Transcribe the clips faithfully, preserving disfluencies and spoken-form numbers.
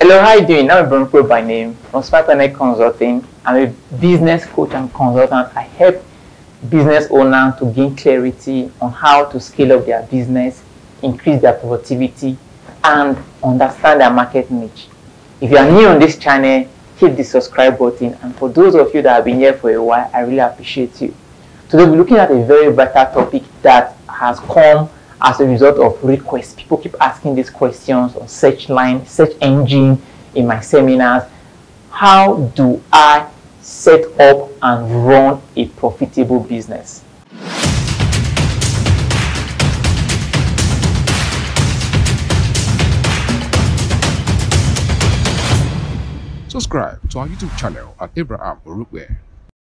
Hello, how are you doing? I'm Bronco by name from Spartanet Consulting. I'm a business coach and consultant. I help business owners to gain clarity on how to scale up their business, increase their productivity, and understand their market niche. If you are new on this channel, hit the subscribe button. And for those of you that have been here for a while, I really appreciate you. Today we're looking at a very vital topic that has come as a result of requests. People keep asking these questions on search line, search engine in my seminars. How do I set up and run a profitable business? Subscribe to our YouTube channel at Abraham Orukwe.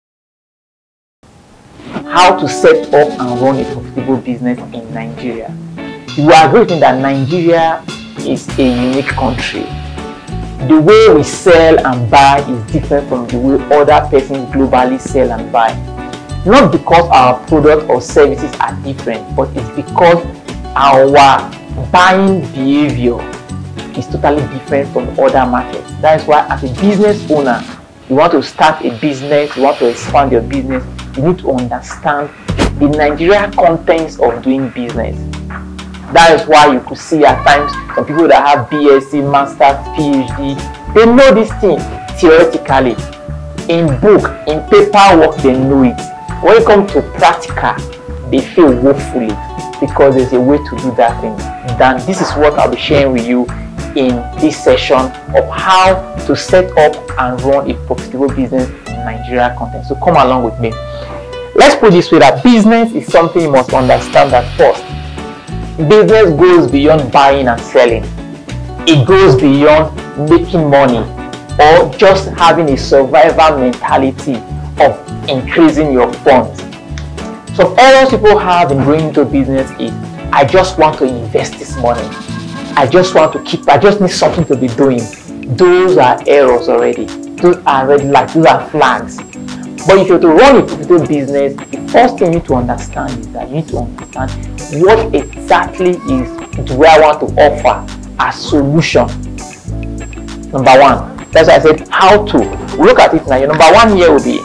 How to set up and run a profitable business in Nigeria. You will agree with me that Nigeria is a unique country. The way we sell and buy is different from the way other persons globally sell and buy. Not because our products or services are different, but it's because our buying behavior is totally different from other markets. That is why as a business owner, you want to start a business, you want to expand your business, you need to understand the Nigerian contents of doing business. That is why you could see at times some people that have B S c, Masters, PhD, they know this thing theoretically. In book, in paperwork, they know it. When it comes to practical, they feel woefully because there's a way to do that thing. Then this is what I'll be sharing with you in this session of how to set up and run a profitable business in Nigeria content. So come along with me. Let's put it this way, that business is something you must understand that first. Business goes beyond buying and selling. It goes beyond making money or just having a survival mentality of increasing your funds. Some errors people have in going into business is, I just want to invest this money. I just want to keep, I just need something to be doing. Those are errors already. Those are red flags, those are flags. But if you're to run a profitable business, the first thing you need to understand is that you need to understand what exactly is do I want to offer as solution. Number one. That's why I said how to. Look at it now. Your number one here will be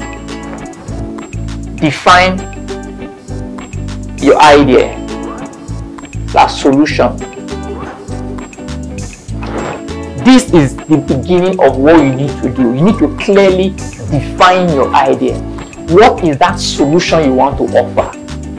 define your idea as solution. This is the beginning of what you need to do. You need to clearly define your idea. What is that solution you want to offer?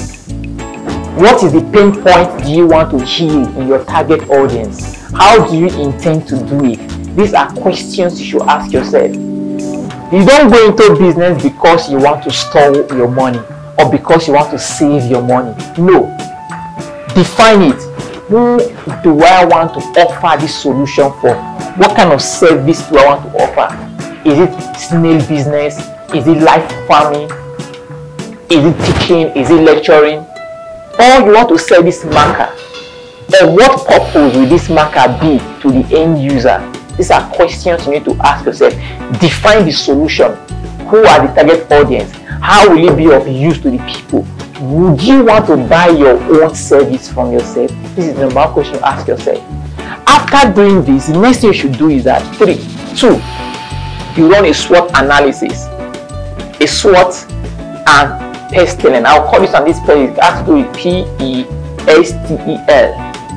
What is the pain point do you want to heal in your target audience? How do you intend to do it? These are questions you should ask yourself. You don't go into business because you want to store your money or because you want to save your money. No. Define it. Who do I want to offer this solution for? What kind of service do I want to offer? Is it snail business? Is it life farming? Is it teaching? Is it lecturing? Or you want to sell this marker? Or what purpose will this marker be to the end user? These are questions you need to ask yourself. Define the solution. Who are the target audience? How will it be of use to the people? Would you want to buy your own service from yourself? This is the number one question you ask yourself. After doing this, the next thing you should do is that three, two, you run a SWOT analysis. A SWOT and pestle. I'll call this on this page. It has to do with P E S T E L.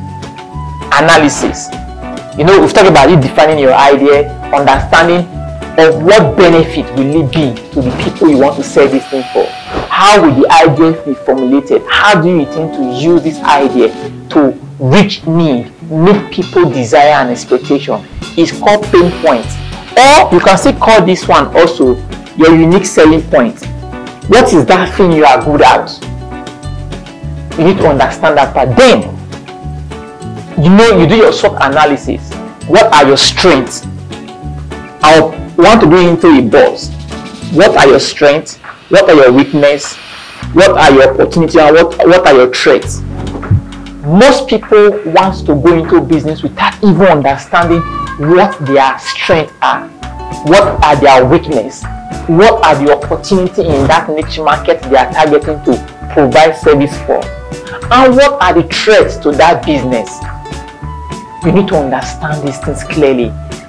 Analysis. You know, we've talked about it, defining your idea, understanding of what benefit will it be to the people you want to sell this thing for. How will the idea be formulated? How do you intend to use this idea to reach need, meet people desire and expectation? It's called pain points. Or you can still call this one also your unique selling point. What is that thing you are good at? You need to understand that part. Then, you know, you do your SWOT analysis. What are your strengths? I want to go into a boss. What are your strengths? What are your weaknesses? What are your opportunities? And what, what are your threats? Most people want to go into business without even understanding what their strengths are, what are their weaknesses, what are the opportunities in that niche market they are targeting to provide service for, and what are the threats to that business. You need to understand these things clearly.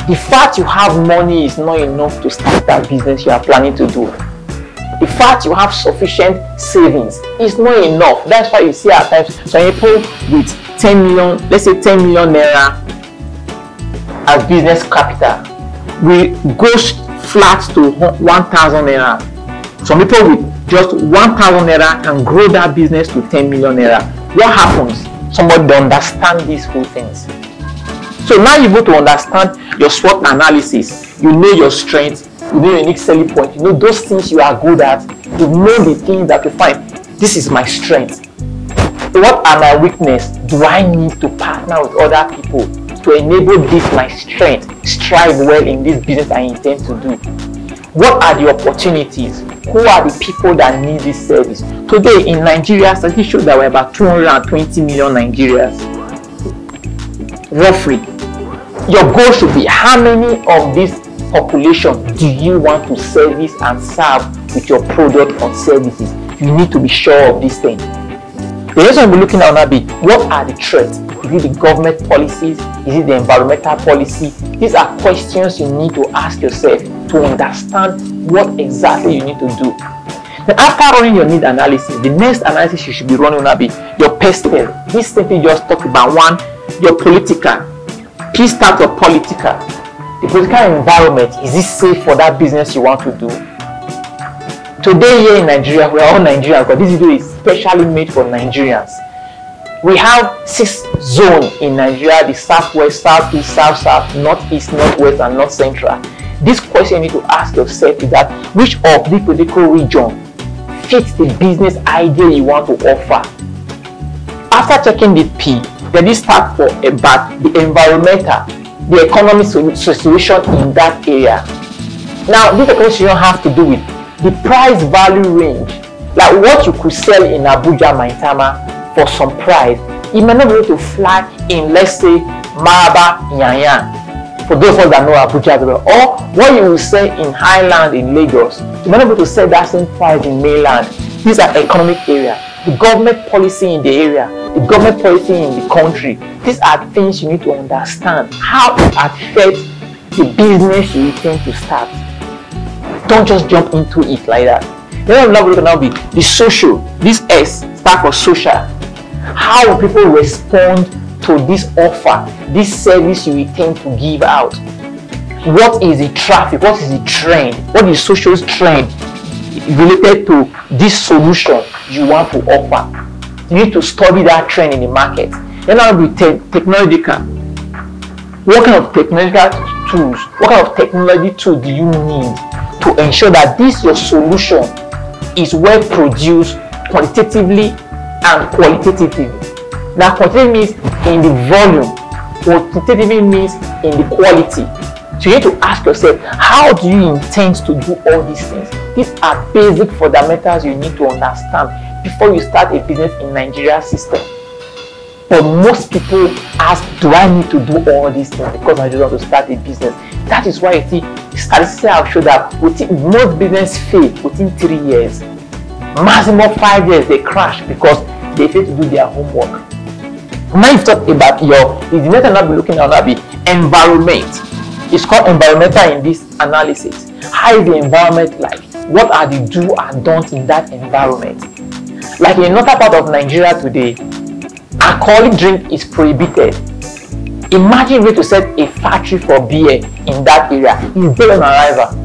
The fact you have money is not enough to start that business you are planning to do. The fact you have sufficient savings is not enough. That's why you see at times some people with ten million, let's say ten million naira as business capital, we go flat to one thousand naira. Some people with just one thousand naira can grow that business to ten million naira. What happens? Somebody don't understand these whole things. So now you go to understand your SWOT analysis. You know your strengths, you know your unique selling point, you know those things you are good at, you know the things that you find. This is my strength. What are my weaknesses? Do I need to partner with other people to enable this my strength, strive well in this business I intend to do? What are the opportunities? Who are the people that need this service? Today in Nigeria, statistics show that we're about two hundred twenty million Nigerians. Roughly. Your goal should be how many of this population do you want to service and serve with your product or services? You need to be sure of this thing. The next one we're looking at will be what are the threats? Is it the government policies? Is it the environmental policy? These are questions you need to ask yourself to understand what exactly you need to do. Then after running your need analysis, the next analysis you should be running will be your personal. This thing just talked about one, your political. Please start your political. The political environment, is it safe for that business you want to do? Today here in Nigeria, we are all Nigerians, but this video is specially made for Nigerians. We have six zones in Nigeria: the southwest, southeast, south, south, northeast, northwest, and north central. This question you need to ask yourself is that which of the political region fits the business idea you want to offer? After checking the P, then this start for about the environmental, the economic situation in that area. Now, this economic situation have to do with the price value range, like what you could sell in Abuja, Maitama for some price. You may not be able to fly in, let's say, Maraba, Yanyan, for those of us that know Abuja as well, or what you will sell in Highland in Lagos. You may not be able to sell that same price in mainland. These are economic area, the government policy in the area, the government policy in the country. These are things you need to understand how it affects the business you intend to start. Don't just jump into it like that. Then I'm going to now be the social. This S stands for social. How will people respond to this offer, this service you intend to give out? What is the traffic? What is the trend? What is social trend related to this solution you want to offer? You need to study that trend in the market. Then I'll be te technological. What kind of technological tools, what kind of technology tool do you need to ensure that this your solution is well produced quantitatively and qualitatively? Now, quantitative means in the volume, quantitatively means in the quality. So you need to ask yourself, how do you intend to do all these things? These are basic fundamentals you need to understand before you start a business in Nigeria system. But most people ask, do I need to do all these things because I just want to start a business? That is why you see statistics have shown that within, most business fail within three years. Maximum five years they crash because they fail to do their homework. Now you talk about your, the next one I'll be looking at will be environment. It's called environmental in this analysis. How is the environment like? What are the do and don't in that environment? Like in another part of Nigeria today, alcoholic drink is prohibited. Imagine going to set a factory for beer in that area. It's dead on arrival.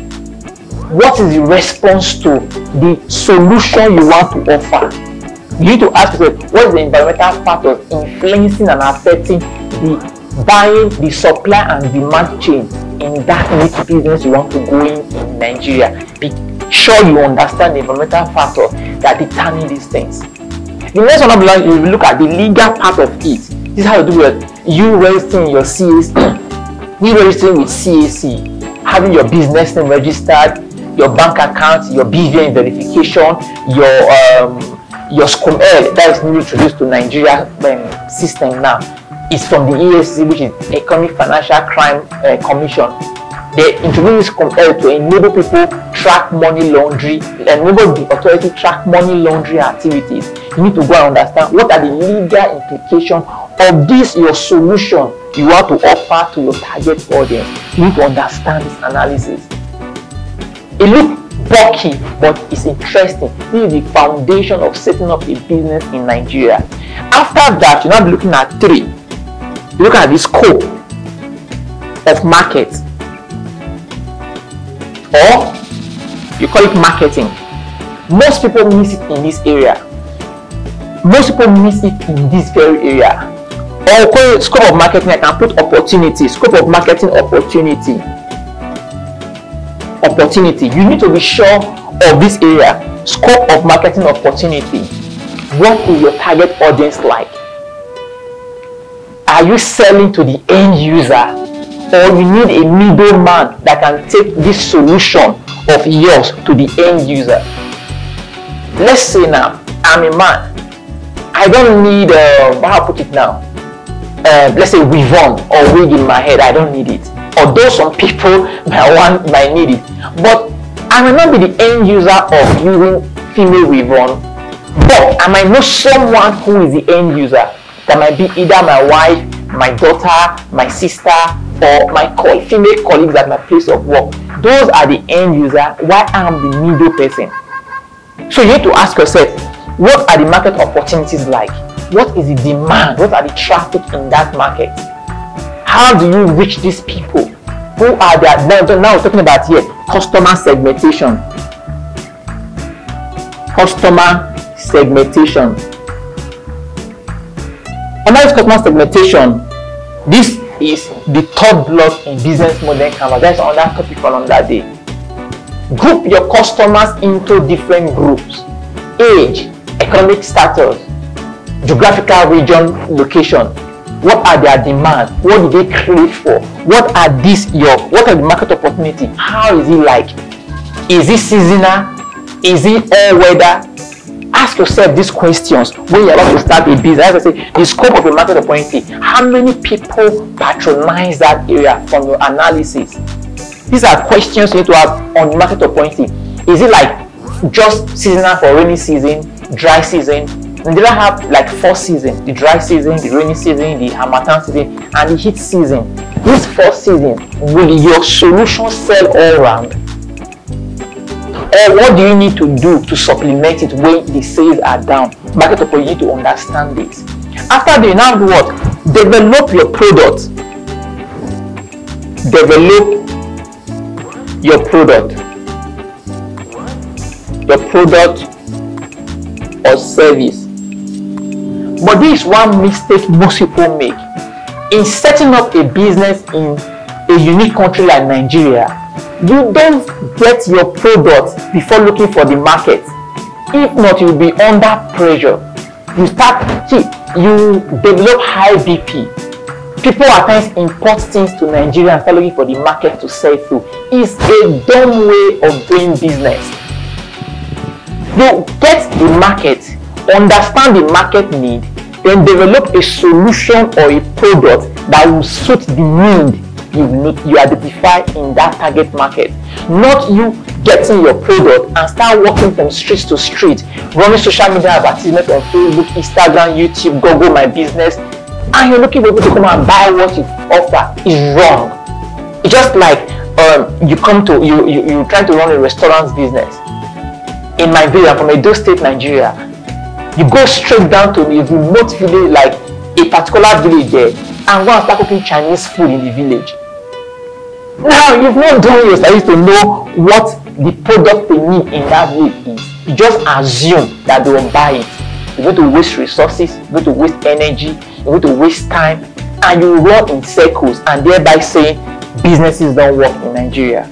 What is the response to the solution you want to offer? You need to ask yourself, what is the environmental factors influencing and affecting the buying, the supply and demand chain in that niche business you want to go in in Nigeria? Be sure you understand the environmental factors that determine these things. The next one, you look at the legal part of it. This is how you do it. You registering your C A C, you registering with C A C, having your business name registered, your bank account, your B V N verification, your um, your S C O M L that is newly introduced to Nigeria um, system now. Is from the E F C, which is Economic Financial Crime uh, Commission. They introduced S C O M L to enable people track money laundry, and enable the authority to track money laundry activities. You need to go and understand what are the legal implications of this your solution you want to offer to your target audience. You need to understand this analysis. It looks bulky, but it's interesting. This is the foundation of setting up a business in Nigeria. After that, you're now looking at three. You look at the scope of market, or you call it marketing. Most people miss it in this area. Most people miss it in this very area. Or call it scope of marketing. I can put opportunity. Scope of marketing opportunity. Opportunity. You need to be sure of this area. Scope of marketing opportunity. What is your target audience like? Are you selling to the end user, or you need a middleman that can take this solution of yours to the end user? Let's say now I'm a man. I don't need uh, how to put it now. Uh, let's say weave on or wig in my head. I don't need it. Although some people might want might need it, but I might not be the end user of using female weave on. But I might know someone who is the end user. That might be either my wife, my daughter, my sister, or my co female colleagues at my place of work. Those are the end user, while I am the middle person. So you need to ask yourself, what are the market opportunities like? What is the demand? What are the traffic in that market? How do you reach these people? Who are their, now, now we're talking about here, customer segmentation. Customer segmentation. Under this customer segmentation, this is the third block in business model canvas. That's another topic for another day. Group your customers into different groups: age, economic status, geographical region, location. What are their demands? What do they crave for? What are these your what are the market opportunity? How is it like? Is it seasonal? Is it all weather? Ask yourself these questions when you're about to start a business. As I say, the scope of a market opportunity. How many people patronize that area from your analysis? These are questions you need to have on market opportunity. Is it like just seasonal for rainy season, dry season? And they have like four seasons: the dry season, the rainy season, the harmattan season, and the heat season. These four seasons, will your solution sell all around? Or what do you need to do to supplement it when the sales are down? Market opportunity to understand this. After that, you now do what? Develop your product. Develop your product. Your product or service. But this is one mistake most people make. In setting up a business in a unique country like Nigeria, you don't get your product before looking for the market. If not, you'll be under pressure. You start, see, you develop high B P. People at times import things to Nigeria and start looking for the market to sell through. It's a dumb way of doing business. You get the market, understand the market need, then develop a solution or a product that will suit the need you you identify in that target market. Not you getting your product and start working from street to street, running social media advertisement on Facebook, Instagram, YouTube, Google My Business, and you're looking for people to come and buy what you offer. Is wrong. It's just like um, you come to you you you try to run a restaurant business. In my village, I'm from Edo State, Nigeria. You go straight down to the remote village, like a particular village there, and go and start cooking Chinese food in the village. Now, you've not done your studies to know what the product they need in that village is. You just assume that they will buy it. You're going to waste resources, you're going to waste energy, you're going to waste time, and you run in circles and thereby saying businesses don't work in Nigeria.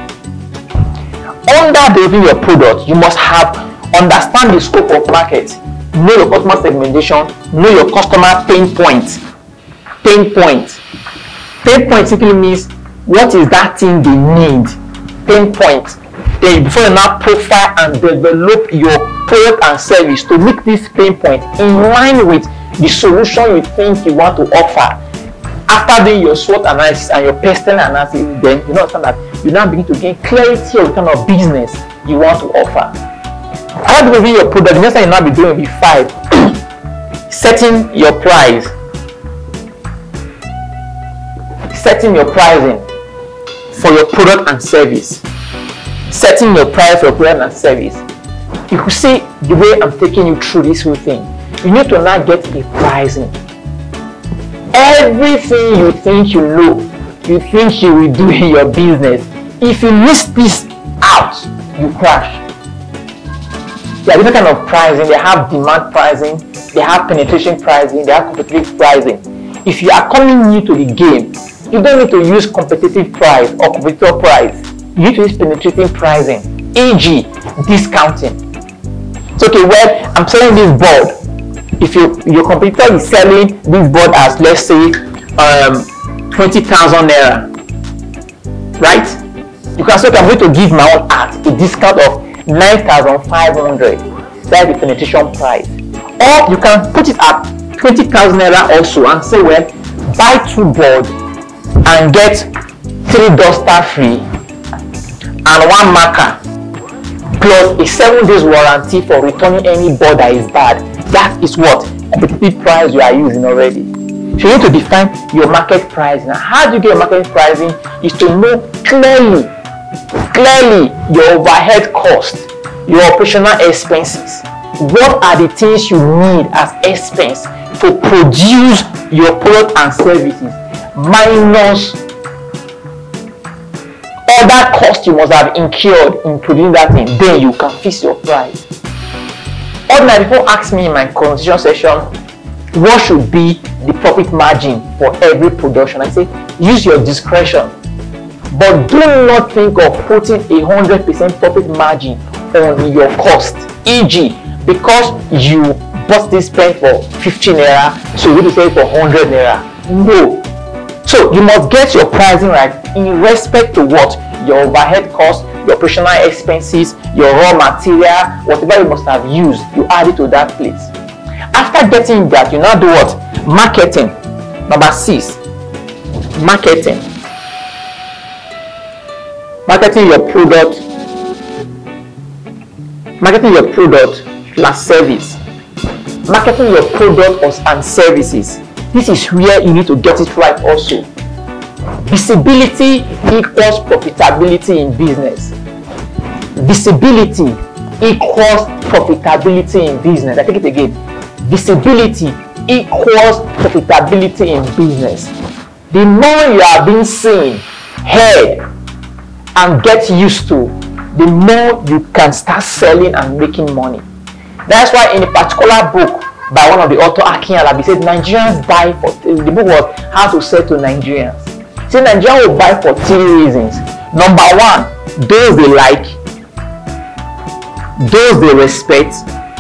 Under developing your product, you must have understand the scope of market, know your customer segmentation, know your customer pain points. Pain points. Pain point simply means what is that thing they need. Pain point. Then before you now profile and develop your product and service to meet this pain point in line with the solution you think you want to offer. After doing your SWOT analysis and your personal analysis, then you know that you now begin to gain clarity of the kind of business you want to offer. How do you your product? The next thing you now be doing will be five. Setting your price. Setting your pricing for your product and service. Setting your price for your product and service. You could see the way I'm taking you through this whole thing. You need to now get the pricing. Everything you think you know, you think you will do in your business, if you miss this out, you crash. There are different kind of pricing. They have demand pricing, they have penetration pricing, they have competitive pricing. If you are coming new to the game, you don't need to use competitive price or competitor price. You need to use penetrating pricing, for example discounting. So okay, well, I'm selling this board. If you, your competitor is selling this board as, let's say, um, twenty thousand naira, right? You can say, okay, I'm going to give my own art a discount of nine thousand five hundred. That's the penetration price. Or you can put it at twenty thousand naira also and say, well, buy two boards and get three duster free and one marker plus a seven days warranty for returning any board that is bad. That is what competitive price you are using already. So you need to define your market price. Now, how do you get your market pricing? Is to know clearly, clearly your overhead cost, your operational expenses. What are the things you need as expense to produce your product and services, minus other costs you must have incurred in producing that thing. Then you can fix your price. Ordinary people ask me in my conversation session, what should be the profit margin for every production? I say, use your discretion. But do not think of putting a hundred percent profit margin on your cost. for example, because you bought this pen for fifteen naira, so you need to sell it for one hundred naira. No. So you must get your pricing right in respect to what? Your overhead costs, your operational expenses, your raw material, whatever you must have used, you add it to that place. After getting that, you now do what? Marketing. Number six, marketing. Marketing your product. Marketing your product plus service. Marketing your product and services. This is where you need to get it right also. Visibility equals profitability in business. Visibility equals profitability in business. I take it again. Visibility equals profitability in business. The more you are being seen, heard, and get used to, the more you can start selling and making money. That's why in a particular book by one of the author, Akin Alabi, said Nigerians buy for, the book was How to Sell to Nigerians. He said Nigerians will buy for three reasons. Number one, those they like, those they respect,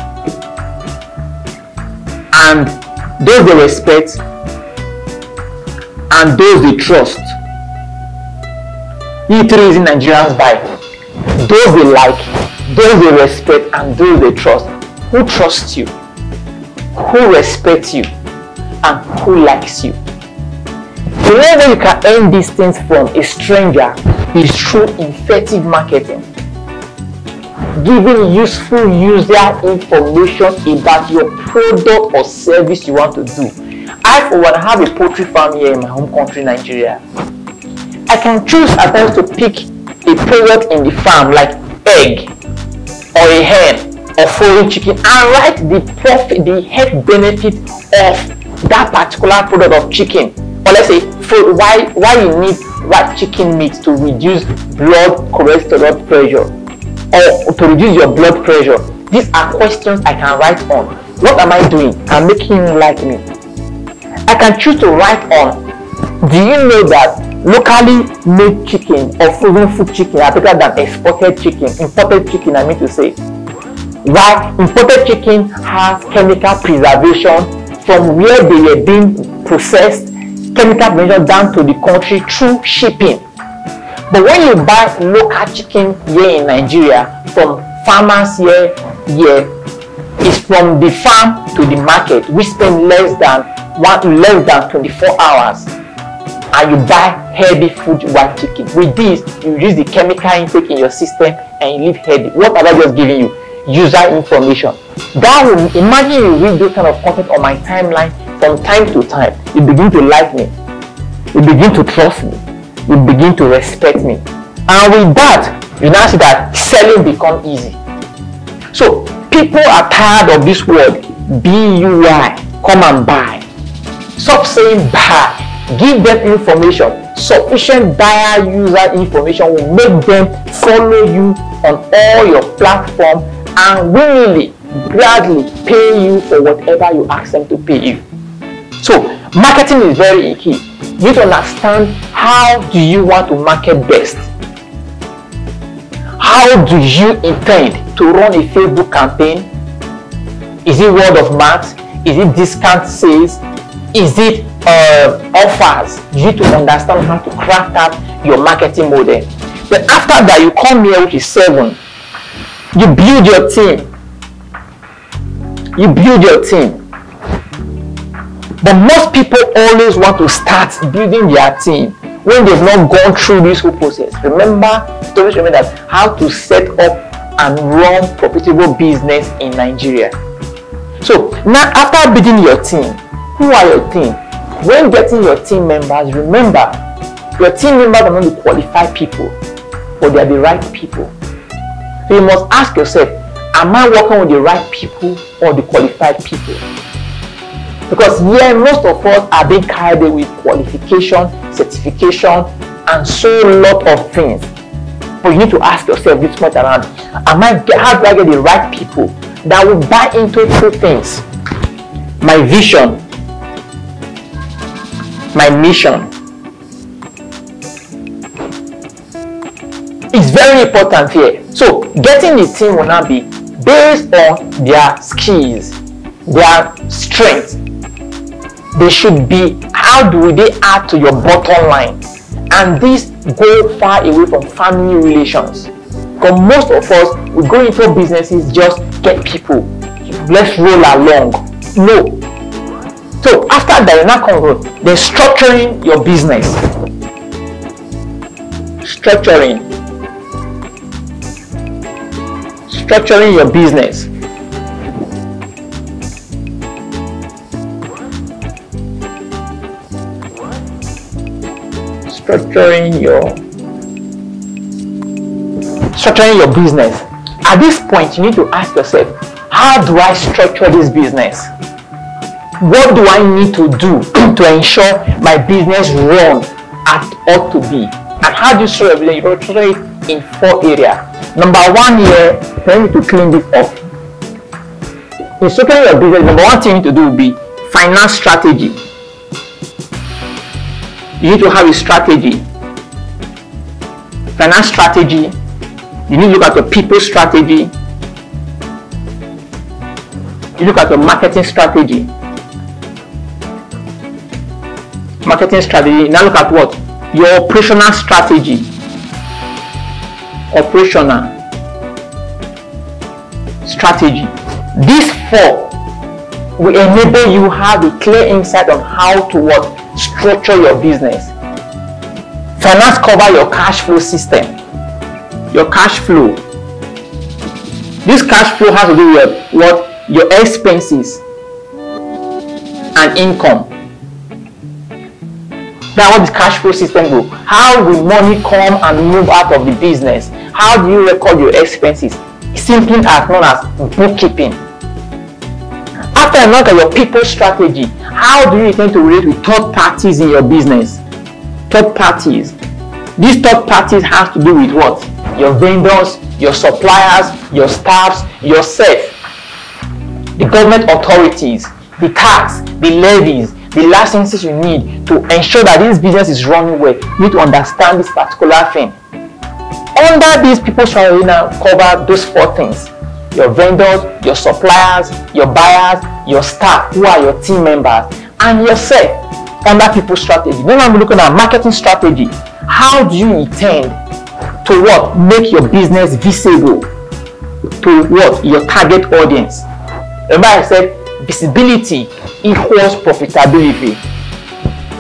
and those they respect, and those they trust. These three reasons Nigerians buy. Those they like, those they respect, and those they trust. Who trusts you? Who respects you? And who likes you? The way that you can earn these things from a stranger is through effective marketing. Giving useful user information about your product or service you want to do. I, for one, have a poultry farm here in my home country, Nigeria. I can choose at times to pick a product in the farm like egg or a hen or foreign chicken and write the profit, the health benefit of that particular product of chicken. Or let's say for why why you need white chicken meat to reduce blood cholesterol pressure or to reduce your blood pressure. These are questions I can write on. What am I doing? I'm making you like me. I can choose to write on, do you know that locally made chicken or frozen food chicken are better than exported chicken, imported chicken I mean to say. Why? Imported chicken has chemical preservation from where they were being processed, chemical preservation down to the country through shipping. But when you buy local chicken here in Nigeria from farmers here, here it's from the farm to the market. We spend less than one less than twenty-four hours and you buy healthy food while chicken. With this, you reduce the chemical intake in your system and you live healthy. What have I just given you? User information. That will, imagine you read this kind of content on my timeline from time to time. You begin to like me. You begin to trust me. You begin to respect me. And with that, you now see that selling becomes easy. So people are tired of this word B U Y, come and buy. Stop saying buy. Give them information. Sufficient buyer user information will make them follow you on all your platforms and willingly, gladly pay you for whatever you ask them to pay you. So marketing is very key. You need to understand, how do you want to market best? How do you intend to run a Facebook campaign? Is it word of mouth? Is it discount sales? Is it uh, offers? You need to understand how to craft out your marketing model. Then after that, you come here, which is seven. You build your team. You build your team. But most people always want to start building their team when they've not gone through this whole process. Remember, always remember that how to set up and run profitable business in Nigeria. So now, after building your team, who are your team? When getting your team members, remember, your team members are not the qualified people, but they are the right people. So you must ask yourself, am I working with the right people or the qualified people? Because here, most of us are being carried away with qualification, certification, and so lot of things. But you need to ask yourself this point around, am I, how do I get the right people that will buy into two things? My vision, my mission. It's very important here. So getting the team will now be based on their skills, their strengths. They should be, how do they add to your bottom line? And this go far away from family relations. Because most of us, we go into businesses just get people. Let's roll along. No. So after that, you're not control. Then structuring your business. Structuring. Structuring your business. Structuring your structuring your business. At this point, you need to ask yourself, how do I structure this business? What do I need to do to ensure my business run as it ought to be? And how do you structure it? You structure it in four areas. Number one here, you need to clean this up. In structuring your business, number one thing you need to do will be finance strategy. You need to have a strategy. Finance strategy. You need to look at your people strategy. You look at your marketing strategy. Marketing strategy. Now look at what? Your operational strategy. Operational strategy. These four will enable you have a clear insight on how to what? Structure your business. Finance cover your cash flow system. Your cash flow. This cash flow has to do with what? Your expenses and income. That's what the cash flow system do. How will money come and move out of the business? How do you record your expenses? Simply as known as bookkeeping. After you look at your people strategy, how do you intend to relate with third parties in your business? Third parties. These third parties have to do with what? Your vendors, your suppliers, your staffs, yourself, the government authorities, the tax, the levies, the licenses you need to ensure that this business is running well. You need to understand this particular thing. Under these people strategy now cover those four things. Your vendors, your suppliers, your buyers, your staff, who are your team members, and yourself under people strategy. Then I'm looking at marketing strategy. How do you intend to what? Make your business visible to what? Your target audience. Remember I said visibility equals profitability.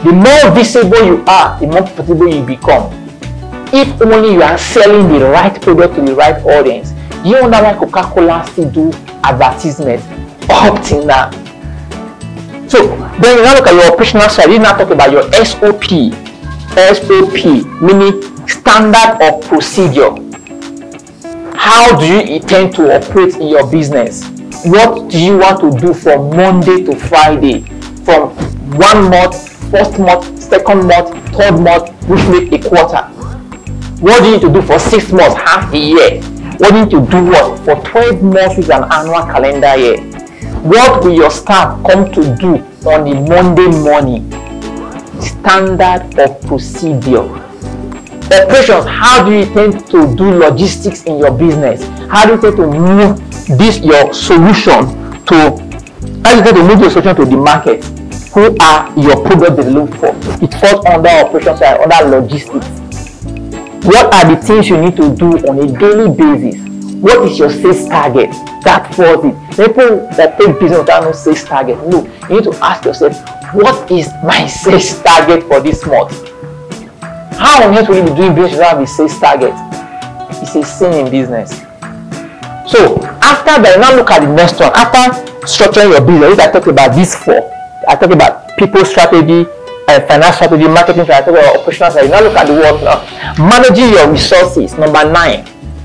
The more visible you are, the more profitable you become. If only you are selling the right product to the right audience. You wonder why Coca-Cola still do advertisement up till now. So then you now look at your operational side. You now talk about your S O P. S O P meaning standard of procedure. How do you intend to operate in your business? What do you want to do from Monday to Friday? From one month, first month, second month, third month, which make a quarter. What do you need to do for six months, half a year? What do you need to do what for twelve months with an annual calendar year? What will your staff come to do on a Monday morning? Standard of procedure. Operations, how do you intend to do logistics in your business? How do you intend to move this your solution to how do you intend to move your solution to the market? Who are your product developed for? It falls under operations and under logistics. What are the things you need to do on a daily basis? What is your sales target? That falls it. People that take business without no sales target. No, you need to ask yourself, what is my sales target for this month? How on earth will you be doing business without a sales target? It's a sin in business. So after that, now look at the next one. After structuring your business, I talked about these four. I talked about people strategy, uh, finance strategy, marketing strategy, or operational strategy. Now look at the work now. Managing your resources. Number nine.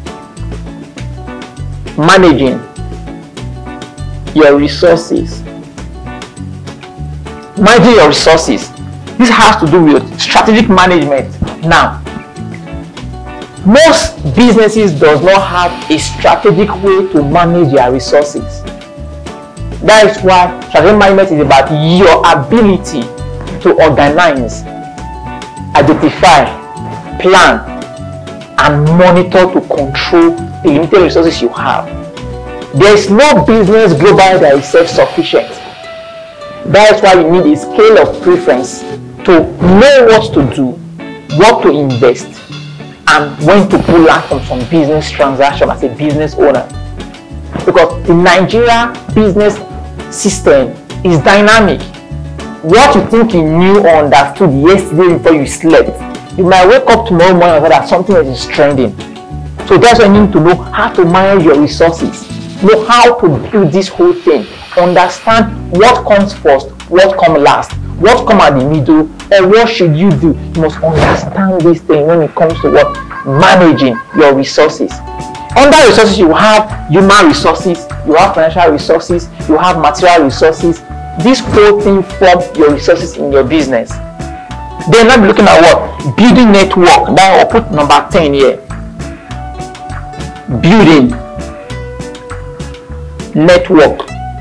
Managing your resources. Managing your resources. This has to do with strategic management. Now, most businesses does not have a strategic way to manage their resources. That is why strategic management is about your ability to organize, identify, plan, and monitor to control the limited resources you have. There is no business globally that is self-sufficient. That is why you need a scale of preference to know what to do, what to invest, and when to pull out from some business transaction as a business owner. Because the Nigeria business system is dynamic. What you think you knew or understood yesterday before you slept, you might wake up tomorrow morning and say that something else is trending. So that's why you need to know how to manage your resources, know how to build this whole thing, understand what comes first, what comes last, what comes at the middle, and what should you do. You must understand this thing when it comes to what managing your resources. Under resources, you have human resources, you have financial resources, you have material resources. This whole thing forms your resources in your business. Then I'm looking at what? Building network. Now I'll put number ten here. Building network.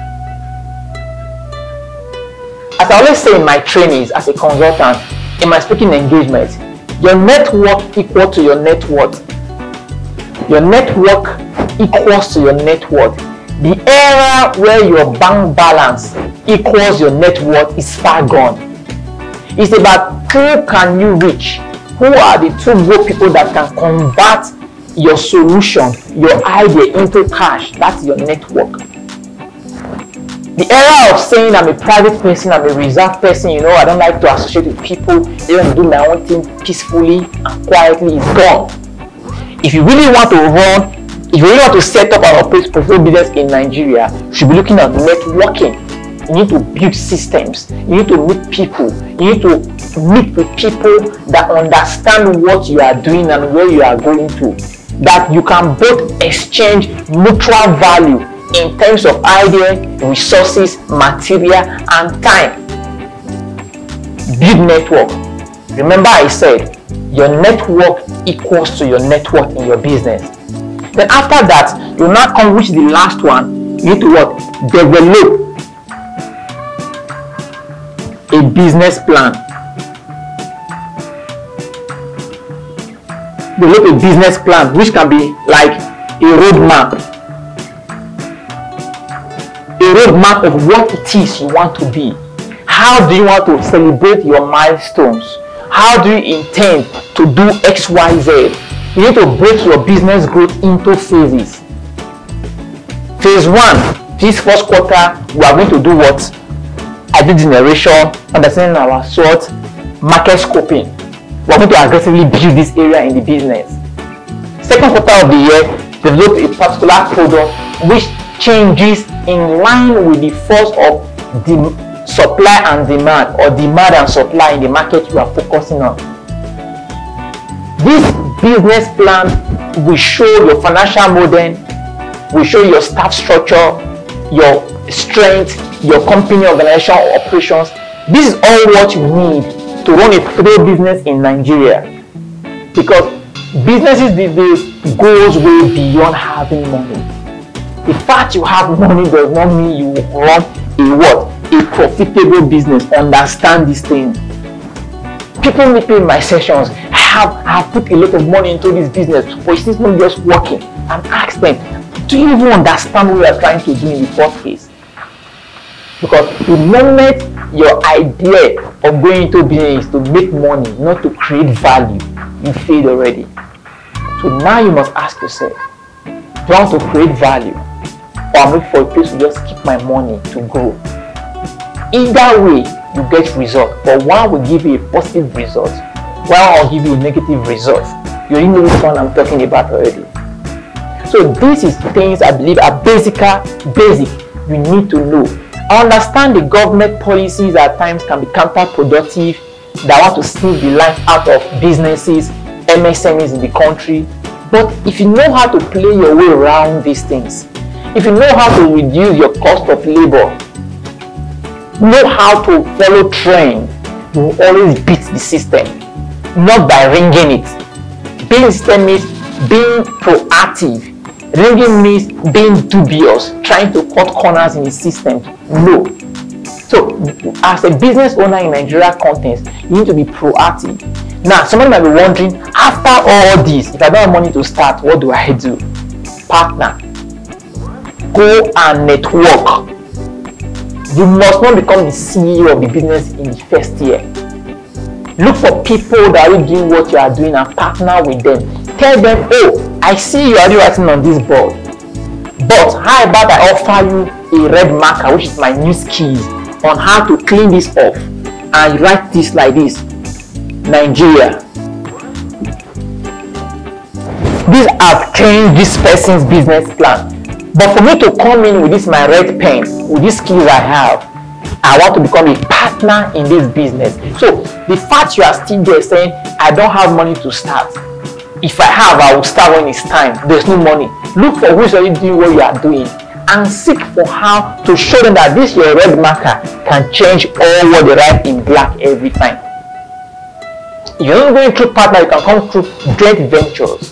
As I always say in my trainings as a consultant, in my speaking engagement, your network equal to your net worth. Your network equals to your net worth. The era where your bank balance equals your net worth is far gone. It's about who can you reach? Who are the two good people that can convert your solution, your idea into cash? That's your network. The era of saying I'm a private person, I'm a reserved person, you know, I don't like to associate with people, I don't do my own thing peacefully and quietly, is gone. If you really want to run, if you really want to set up an profitable business in Nigeria, you should be looking at networking. You need to build systems. You need to meet people. You need to meet with people that understand what you are doing and where you are going to. That you can both exchange mutual value in terms of idea, resources, material, and time. Build network. Remember I said, your network equals to your network in your business. Then after that, you now come with the last one. You need to what? Develop a business plan. Develop a business plan, which can be like a roadmap. A roadmap of what it is you want to be. How do you want to celebrate your milestones? How do you intend to do X, Y, Z? You need to break your business growth into phases. Phase one, this first quarter, we are going to do what? idea generation, understanding our SWOT, market scoping. We're going to aggressively build this area in the business. Second quarter of the year, develop a particular product which changes in line with the force of the supply and demand, or demand and supply in the market you are focusing on. This business plan will show your financial model, will show your staff structure, your strength, your company organization or operations. This is all what you need to run a profitable business in Nigeria, because businesses these days goes way beyond having money. The fact you have money does not mean you run a what? A profitable business. Understand this thing. People meet me in my sessions. I have, I have put a lot of money into this business, but it's not just working. And ask them, do you even understand what we are trying to do in the first place? Because the moment your idea of going into business is to make money, not to create value, you failed already. So now you must ask yourself, do I want to create value, or I'm looking for a place to just keep my money to grow? Either way, you get result, but one will give you a positive result, one will give you a negative result. You already know which one I'm talking about already. So this is things I believe are basic, basic you need to know. I understand the government policies at times can be counterproductive, that want to sneak the life out of businesses, M S M Es in the country. But if you know how to play your way around these things, if you know how to reduce your cost of labor, know how to follow trend, you will always beat the system, not by ringing it. Being system means being proactive. Ringing means being dubious, trying to cut corners in the system. No. So, as a business owner in Nigeria context, you need to be proactive. Now, somebody might be wondering, after all this, if I don't have money to start, what do I do? Partner. Go and network. You must not become the C E O of the business in the first year. Look for people that are doing what you are doing and partner with them. Tell them, oh, I see you are writing on this board, but how about I offer you a red marker, which is my new skills on how to clean this off, and write this like this: Nigeria. These have changed this person's business plan. But for me to come in with this my red pen, with these skills I have, I want to become a partner in this business. So the fact you are still there saying, I don't have money to start. If I have, I will start when it's time. There's no money. Look for who's already doing what you are doing, and seek for how to show them that this your red marker can change all what they write in black every time. If you're not going through partner, you can come through joint ventures.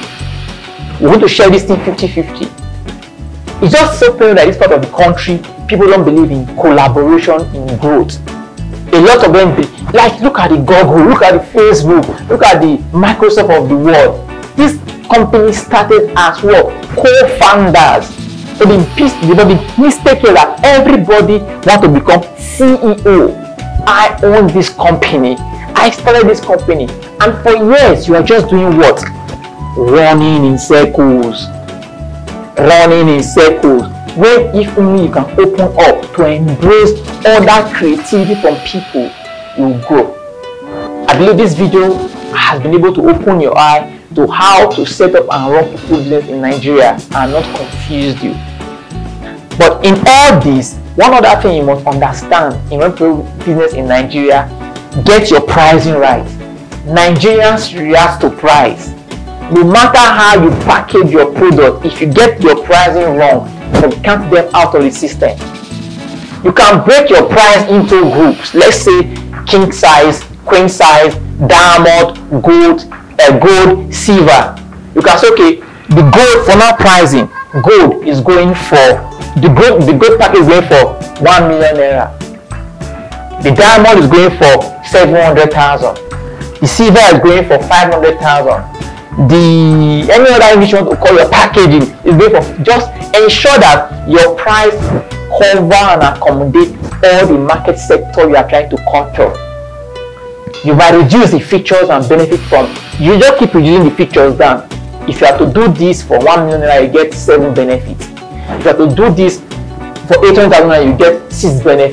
We want to share this thing fifty fifty. It's just so clear that this part of the country, people don't believe in collaboration, in growth. A lot of them, be, like look at the Google, look at the Facebook, look at the Microsoft of the world. This company started as what? Co-founders. So the mistake is that everybody wants to become C E O. I own this company. I started this company. And for years, you are just doing what? Running in circles. Running in circles, when if only you can open up to embrace other creativity from people, you will grow. I believe this video has been able to open your eye to how to set up and run people business in Nigeria and not confuse you. But in all this, one other thing you must understand in running business in Nigeria, get your pricing right. Nigerians react to price. No matter how you package your product, if you get your pricing wrong, you can count them out of the system. You can break your price into groups. Let's say king size, queen size, diamond, gold, uh, gold, silver. You can say, okay, the gold for now pricing, gold is going for the gold. The gold package is going for one million naira. The diamond is going for seven hundred thousand. The silver is going for five hundred thousand. The any other English you want to call your packaging is going for. Just ensure that your price cover and accommodate all the market sector you are trying to control. You might reduce the features and benefit from. You just keep reducing the features down. If you have to do this for one million naira, you get seven benefits. If you have to do this for eight hundred thousand naira, you get six benefits.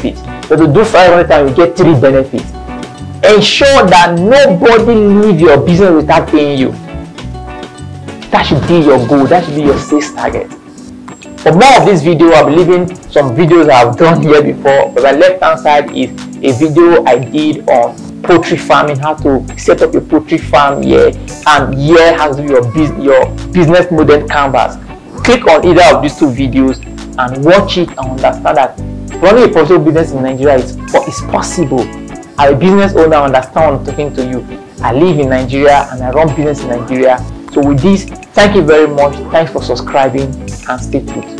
But to do five hundred times, you get three benefits. Ensure that nobody leave your business without paying you. That should be your goal. That should be your sales target. For more of this video, I'll be leaving some videos I've done here before. But the left hand side is a video I did on poultry farming, how to set up your poultry farm here, and here has your, bus your business model canvas. Click on either of these two videos and watch it and understand that running a profitable business in Nigeria is, is possible. I'm a business owner, I understand I'm talking to you. I live in Nigeria and I run business in Nigeria. So with this, thank you very much. Thanks for subscribing and stay put.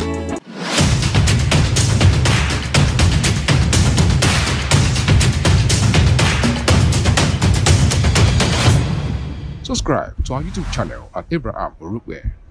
Subscribe to our YouTube channel at Abraham Urukwe.